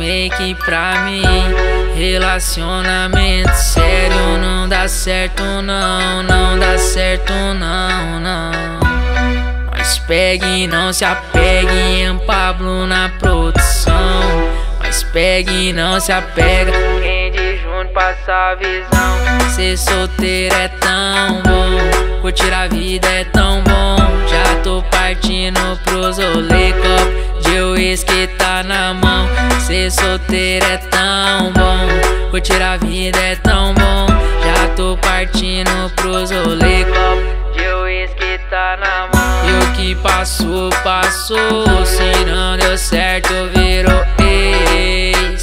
falei que pra mim relacionamento sério não dá certo não, não dá certo não, não. Mas pegue e não se apegue em Pablo na produção. Mas pegue e não se apega, quem de junho passa a visão. Ser solteiro é tão bom, curtir a vida é tão bom. Já tô partindo pros rolê, copo de uísque tá na mão. Ser solteiro é tão bom, curtir a vida é tão bom. Já tô partindo pros rolê, copo de uísque tá na mão. E o que passou, passou, se não deu certo virou ex.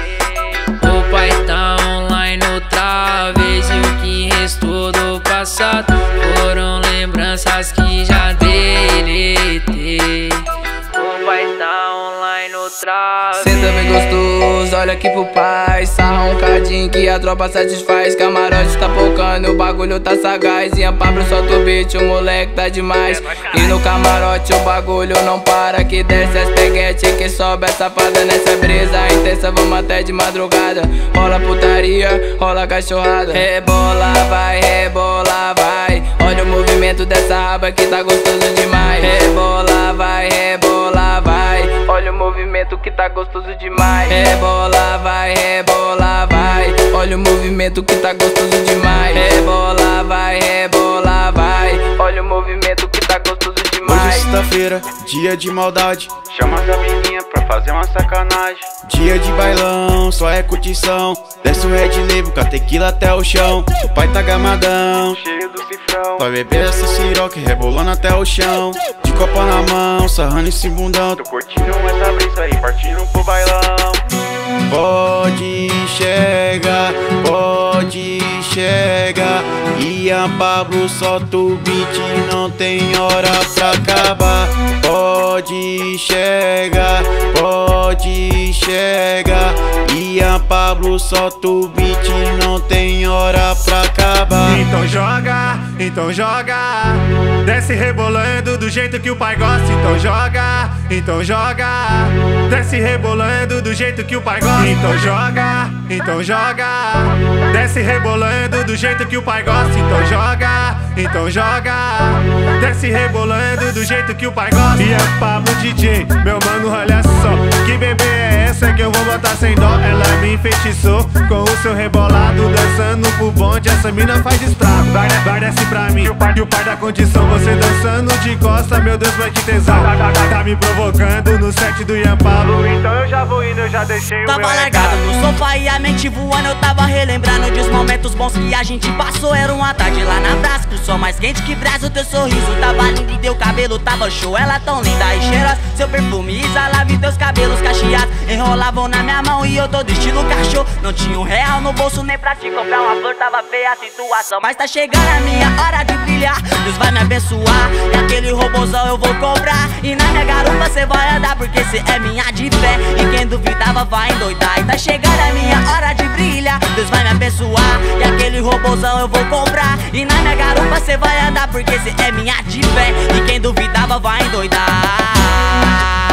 O pai tá online outra vez e o que restou do passado foram lembranças que já deletei. O pai tá online outra vez. Cê também gostoso, olha aqui pro pai. Sarra um cadinho que a tropa satisfaz. Camarote tá pocando, o bagulho tá sagaz. E a Pablo solta o beat, o moleque tá demais. E no camarote o bagulho não para. Que desce as peguete, que sobe a safada nessa brisa intensa, vamos até de madrugada. Rola putaria, rola cachorrada. Rebola, vai, rebola, vai. Olha o movimento dessa raba que tá gostoso demais. Rebola, vai, rebola, vai. Olha o movimento que tá gostoso demais. Rebola, vai, rebola, vai. Olha o movimento que tá gostoso demais. Rebola, vai, rebola, vai. Olha o movimento que tá gostoso demais. Hoje é sexta-feira, dia de maldade. Chama as amiguinhas pra fazer uma sacanagem. Dia de bailão, só é curtição. Desce o Red Label com a tequila até o chão. O pai tá gamadão, cheio do cifrão. Vai beber essa siroca rebolando até o chão. De copa na mão, sarrando esse bundão. Tô curtindo essa brisa aí, partindo pro bailão. Pode chegar, pode chegar. E a Pablo solta o beat, não tem hora pra acabar. Pode chegar, pode chegar. E a Pablo solta o beat, não tem hora pra acabar. Então joga, então joga. Desce rebolando do jeito que o pai gosta. Então joga, então joga. Desce rebolando do jeito que o pai gosta. Então joga, então joga. Desce rebolando do jeito que o pai gosta. Então joga, então joga. Desce rebolando do jeito que o pai gosta. E é Pablo DJ, meu mano, olha só. Que bebê é essa que eu vou botar sem dó? Ela me enfeitiçou com o seu rebolado, dançando pro bonde, essa mina faz estrago. Vai desce pra mim, que o pai da condição. Você dançando de costa, meu Deus, vai que tesão. Tá me provocando no set do Ian Pablo. Então eu já vou indo, eu já deixei o Tava meu largado no sofá e a mente voando. Eu tava relembrando dos momentos bons que a gente passou. Era uma tarde lá na praça, com o sol mais quente que brasa. O teu sorriso tava lindo e teu cabelo tava show. Ela tão linda e cheirosa, seu perfume exalava e teus cabelos cacheados enrolavam na minha mão e eu todo estilo cachorro. Não tinha R$1 no bolso nem pra te comprar uma flor. Tava feia a situação, mas tá chegando a minha hora de brilhar. Deus vai me abençoar e aquele robôzão eu vou comprar. E na minha garupa cê vai andar porque cê é minha de fé. E quem duvidava vai endoidar. E tá chegando a minha hora de brilhar. Deus vai me abençoar e aquele robôzão eu vou comprar. E na minha garupa cê vai andar porque cê é minha de fé. E quem duvidava vai endoidar.